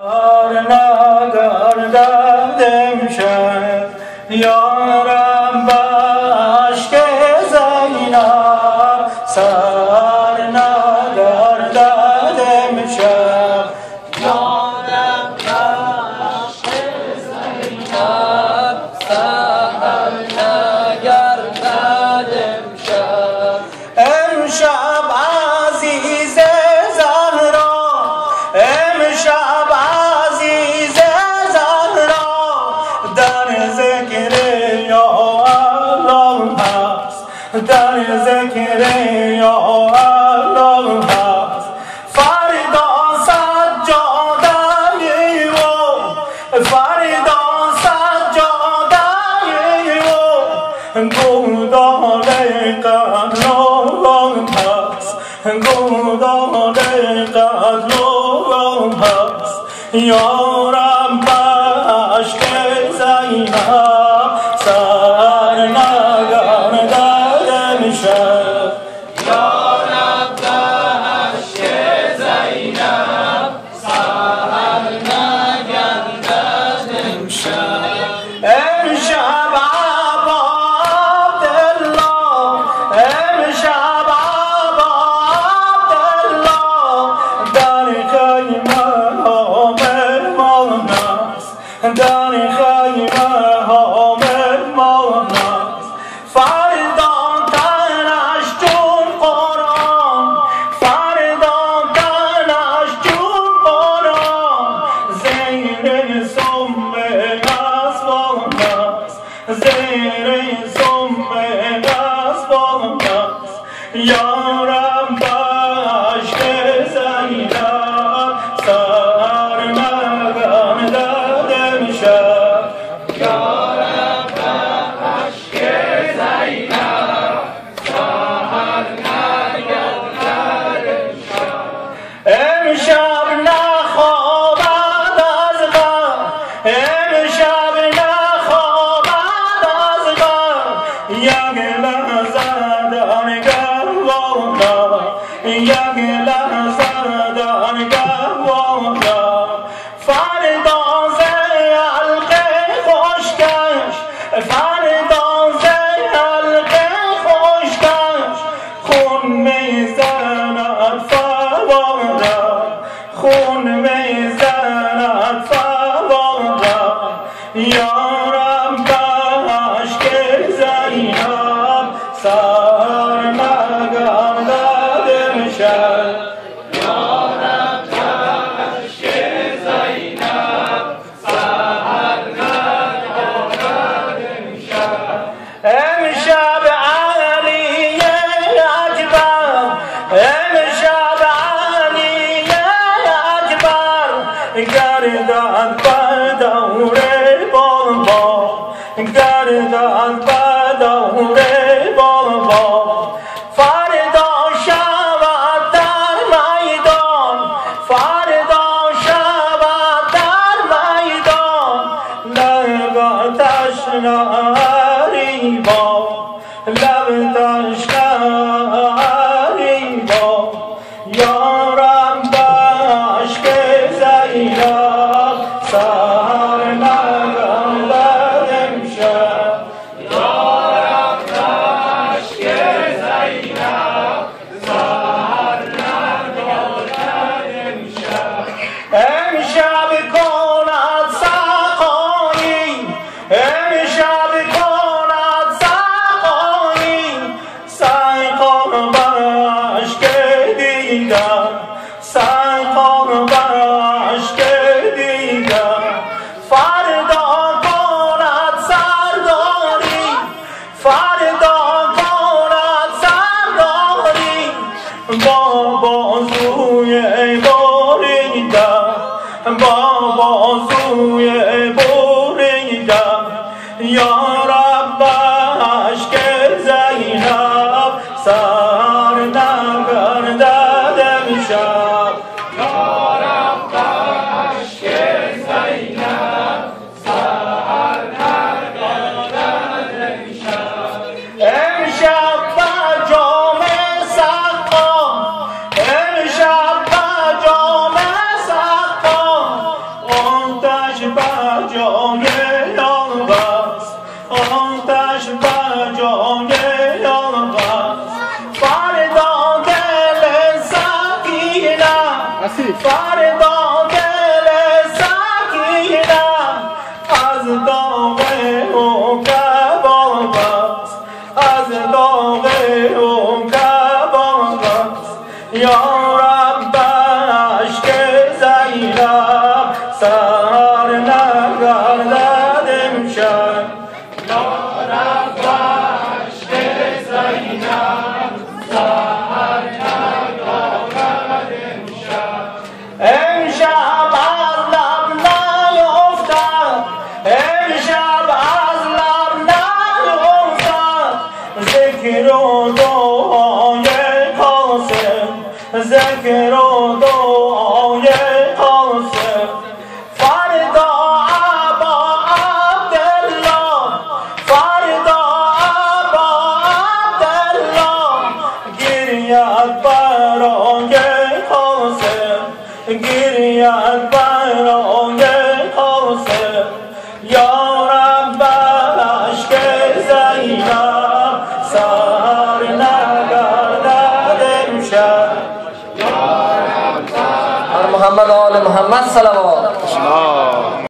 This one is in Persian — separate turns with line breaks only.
نگردد امشب یارم باشک زینب سر نگردد امشب
یارم باشک زینب سر نگردد امشب
امشب عزیز زهرا امشب عزیز زهرا در ذکر یا الله هست در ذکر یا الله هست فردا سجاده و فردا سجاده و گودال قلبم هست گودال قلبم هست یارم باشک زینب سر نگردد امشب
یارم باشک زینب سر نگردد امشب
امشب ابا عبدالله امشب ابا عبدالله در خیمه ها مهمان است در خیمه ها مهمان است فردا تنش چون قرآن فردا تنش چون قرآن زیر سم اسبان است زیر سم اسبان است یارم باشک زینب سر نگردد امشب
یارم باشک زینب سر نگردد
امشب نخوابد از غم امشب نخوابد از غم یک لحظه در گهوانا یک لحظه در گهوانا فردا ز حلق خشکش فردا ز حلق خشکش خون میزند فوانا خون میزند فوانا یارم باشک زینب سر نگردد امشب
یارم باشک زینب سر نگردد
امشب علی اکبر امشب علی اکبر گردد بر دور بابا گردد بر دور بابا فردا شود در میدان فردا شود در میدان لباتش نریبا لباتش نریبا یارم باشک زینب سر نگردد امشب
یارم باشک زینب سر نگردد امشب
امشب کند سقایی امشب کند سقایی سقا باشک دیگر سقا باشک دیگر فردا کند سرداری فردا کند سرداری با بازوی بریدن با بازوی بریدن یارم باشک زینب سر نگردد امشب
یارم باشک زینب سر نگردد امشب
امشب بر جام سقا امشب بر جام سقا جای آقاست آتش بر جای آقاست فردا دل سکینم فردا دل سکینم از داغ او کباب است از داغ او کباب است یا رب عشق زینب سر نگردد امشب
یا رب عشق زینب سر نگردد
امشب از لب نیفتد امشب از لب نیفتد ذکر و دعای قاسم ذکر و دعای قاسم فردا ابا عبدالله فردا ابا عبدالله گریت برای قاسم گریت برای قاسم یا رب عشق زینب سر نگردد امشب
محمد آل محمد صلوات